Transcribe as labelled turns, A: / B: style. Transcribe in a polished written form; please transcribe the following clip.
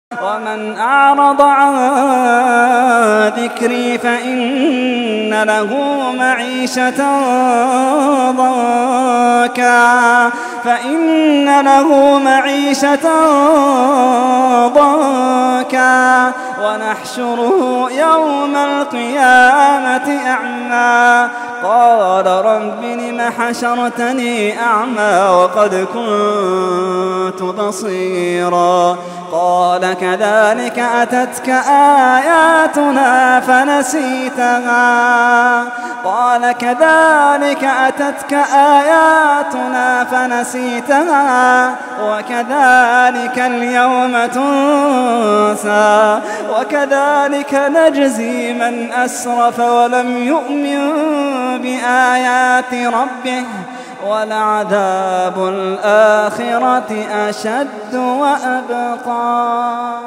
A: ومن أعرض عن ذكري فإن له معيشة ضنكا ونحشره يوم القيامة أعمى قال رب لم حشرتني أعمى وقد كنت بصيرا قال كذلك أتتك آياتنا فنسيتها وكذلك اليوم تنسى وكذلك نجزي من أسرف ولم يؤمن بآيات ربه ولعذاب الآخرة أشد وأبقى.